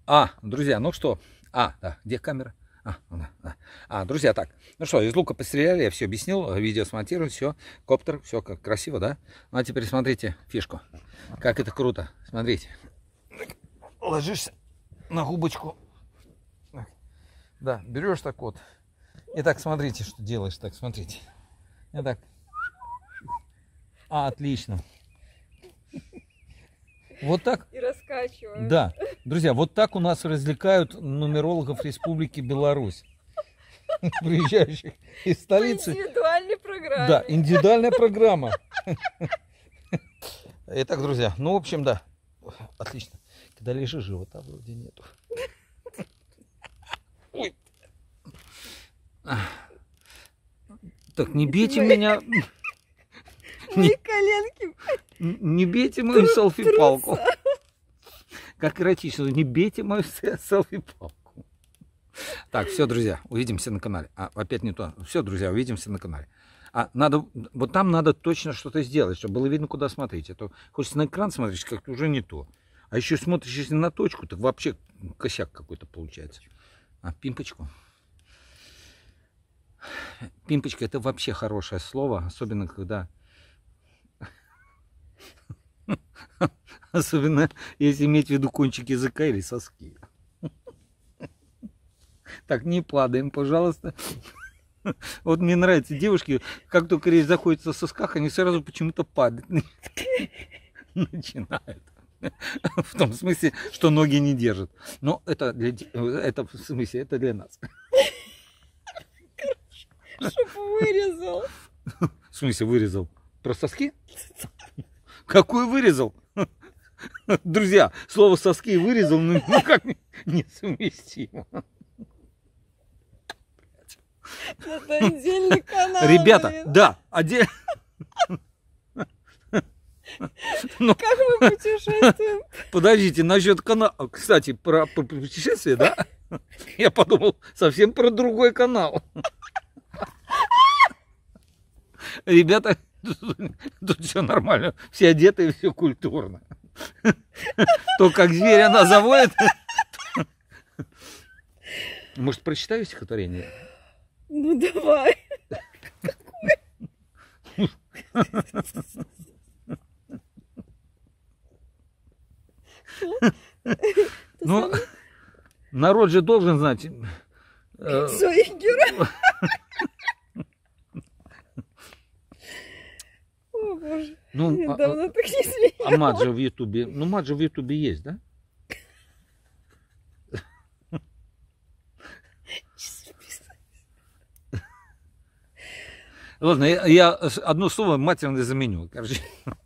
Друзья, ну что? Да, где камера? Друзья, так. Ну что, из лука постреляли, я все объяснил, видео смонтирую, все, коптер, все как красиво, да? Ну а теперь смотрите фишку. Как это круто. Смотрите. Ложишься на губочку. Да, берешь так вот. И так смотрите, что делаешь. Так, смотрите. И так. Отлично. Вот так. И раскачиваю. Да. Друзья, вот так у нас развлекают нумерологов Республики Беларусь. Приезжающих из столицы. По индивидуальной программе. Да, индивидуальная программа. Итак, друзья, ну, в общем, да. Отлично. Когда лежишь, живота вроде нету. Ой. Так, не бейте меня. Мои коленки. Не бейте мою селфи-палку. Как эротично, не бейте мою селфи-палку. Так, все, друзья, увидимся на канале. Опять не то. Все, друзья, увидимся на канале. Вот там надо точно что-то сделать, чтобы было видно, куда смотреть. А то хочется на экран смотреть, как-то уже не то. А еще смотришь, если на точку, так вообще косяк какой-то получается. Пимпочку. Пимпочка — это вообще хорошее слово, особенно когда... Особенно если иметь в виду кончик языка или соски. Так, не падаем, пожалуйста. Вот мне нравятся девушки, как только речь заходит о сосках, они сразу почему-то падают. Начинают. В том смысле, что ноги не держат. Но это в смысле, это для нас. Чтоб вырезал. В смысле вырезал? Про соски? Какой вырезал? Друзья, слово соски вырезал, ну как несовместимо. Это отдельный канал. Ребята, блин. да, отдельно. Как мы путешествуем? Подождите, насчет канала. Кстати, про путешествие, да? Я подумал совсем про другой канал. Ребята, тут все нормально. Все одеты, все культурно. То, как зверь она заводит. Может, прочитаю стихотворение? Ну давай. Ну, народ же должен знать. Своих героев. О боже. Ну, Я давно так не смеялась. мат же в Ютубе. Ну, мат же в Ютубе есть, да? Ладно, я одно слово матерное заменю. Короче.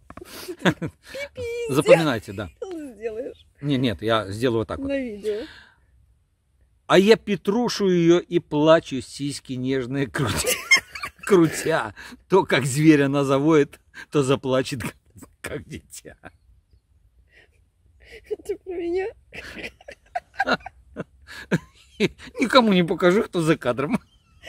Запоминайте, да. Сделаешь Нет, я сделаю вот так вот. на видео. А я петрушу ее и плачу, сиськи нежные крутя. То, как зверь она заводит, то заплачет, как дитя. Это про меня? Никому не покажу, кто за кадром.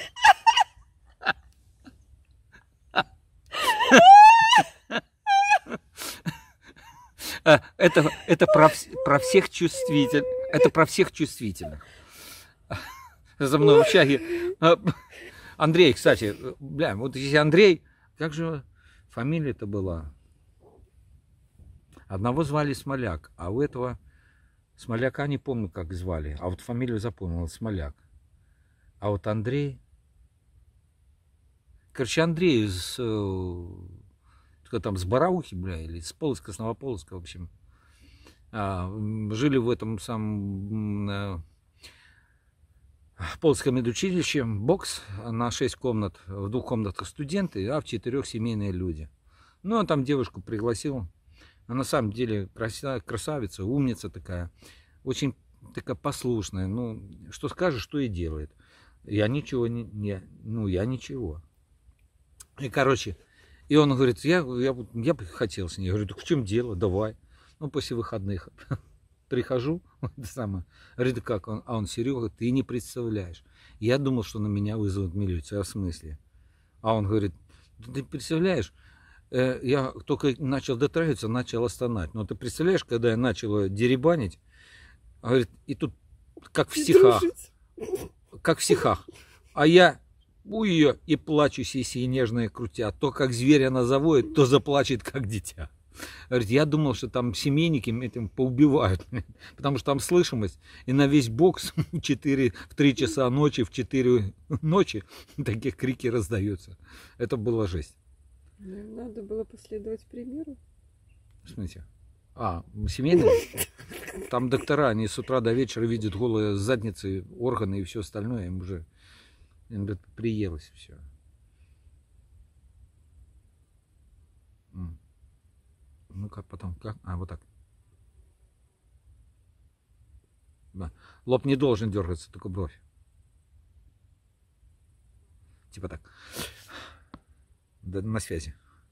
Это про всех чувствительных. Это про всех чувствительных. За мной в общаге. Андрей, кстати, бля, вот если Андрей, как же фамилия-то была? Одного звали Смоляк, а у этого Смоляка не помню, как звали. А вот фамилию запомнил, Смоляк. А вот Андрей... Короче, Андрей из... там, с Бараухи, бля, или с Полоцка, с Новополоцка, в общем. Жили в этом самом... Полоцком медучилище, бокс на 6 комнат, в 2 комнатах студенты, а в 4 семейные люди. Ну, он там девушку пригласил. Она на самом деле красавица, умница такая, очень такая послушная. Ну, что скажешь, что и делает. Я ничего я ничего. И, короче, и он говорит, я бы хотел с ней. Я говорю, так в чем дело, давай. Ну, после выходных прихожу, это самое, говорит, как он, он, Серега, ты не представляешь. Я думал, что на меня вызовут милицию, а в смысле? А он говорит, ты представляешь, я только начал дотрагиваться, начал стонать. Но ты представляешь, когда я начал деребанить, Говорит, и тут как в И стихах. дружить. Как в стихах. А я у ее и плачу сиси нежные крутя. То, как зверь она завоет, то заплачет, как дитя. Говорит, я думал, что там семейники этим поубивают. Потому что там слышимость. И на весь бокс в 3 часа ночи, в 4 ночи такие крики раздаются. Это была жесть. Ну, надо было последовать примеру. В смысле? Семейные? Там доктора, они с утра до вечера видят голые задницы, органы и все остальное. Им уже приелось все. Ну как потом? Как? Вот так. Да. Лоб не должен дергаться, только бровь. Типа так. Да, на связи.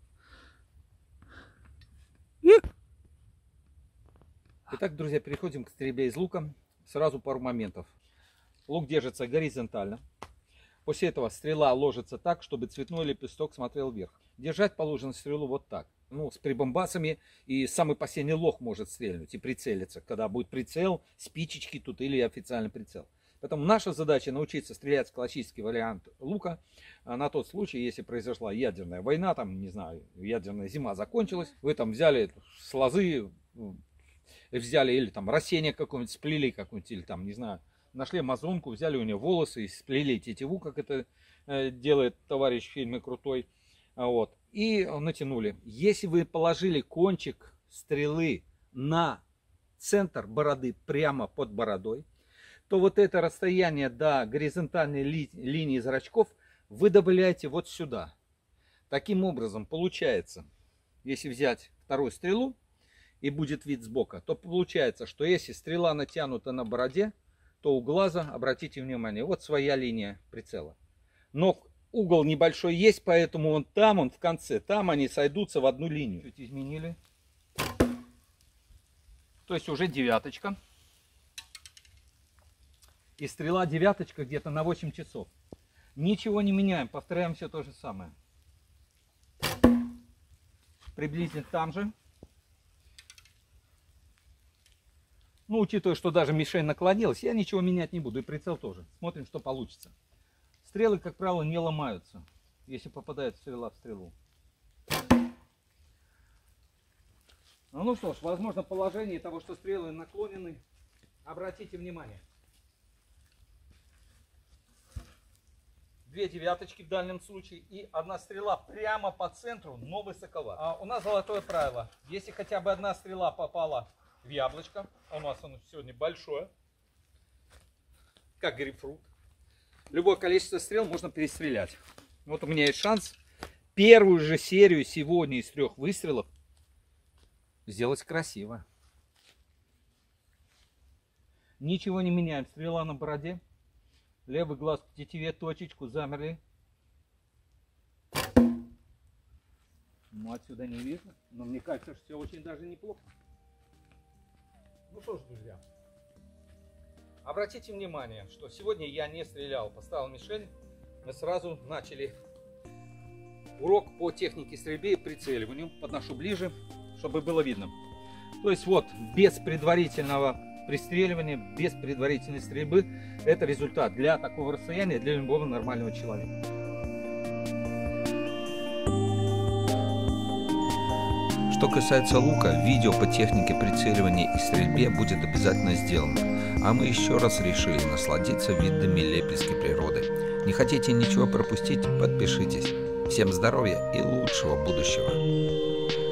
Итак, друзья, переходим к стрельбе из лука. Сразу пару моментов. Лук держится горизонтально. После этого стрела ложится так, чтобы цветной лепесток смотрел вверх. Держать положено стрелу вот так. Ну, с прибамбасами, и самый последний лох может стрельнуть и прицелиться, когда будет прицел, спичечки тут или официальный прицел. Поэтому наша задача научиться стрелять с классический вариант лука на тот случай, если произошла ядерная война, там, не знаю, ядерная зима закончилась, вы там взяли с лозы, взяли или там растение какое-нибудь, сплели какое-нибудь, или там, не знаю, нашли амазонку, взяли у нее волосы и сплели тетиву, как это делает товарищ в фильме «Крутой». Вот. И натянули. Если вы положили кончик стрелы на центр бороды, прямо под бородой, то вот это расстояние до горизонтальной линии зрачков вы добавляете вот сюда. Таким образом, получается, если взять вторую стрелу и будет вид сбоку, то получается, что если стрела натянута на бороде, то у глаза, обратите внимание, вот своя линия прицела. Но угол небольшой есть, поэтому он в конце, там они сойдутся в одну линию. Чуть изменили. То есть уже девяточка. И стрела девяточка где-то на 8 часов. Ничего не меняем, повторяем все то же самое. Приблизительно там же. Ну, учитывая, что даже мишень наклонилась, я ничего менять не буду. И прицел тоже. Смотрим, что получится. Стрелы, как правило, не ломаются, если попадает стрела в стрелу. Ну что ж, возможно, положение того, что стрелы наклонены. Обратите внимание. 2 девяточки в дальнем случае и одна стрела прямо по центру, но высоковато. У нас золотое правило. Если хотя бы одна стрела попала в яблочко, у нас оно сегодня большое, как грейпфрут, любое количество стрел можно перестрелять. Вот у меня есть шанс первую же серию сегодня из 3 выстрелов сделать красиво. Ничего не меняем. Стрела на бороде. Левый глаз в тетиве, точечку, замерли. Ну, отсюда не видно, но мне кажется, что все очень даже неплохо. Ну что ж, друзья, обратите внимание, что сегодня я не стрелял, поставил мишень. Мы сразу начали урок по технике стрельбы и прицеливанию. Подношу ближе, чтобы было видно. То есть вот, без предварительного пристреливания, без предварительной стрельбы, это результат для такого расстояния, для любого нормального человека. Что касается лука, видео по технике прицеливания и стрельбе будет обязательно сделано. А мы еще раз решили насладиться видами лепельской природы. Не хотите ничего пропустить? Подпишитесь. Всем здоровья и лучшего будущего!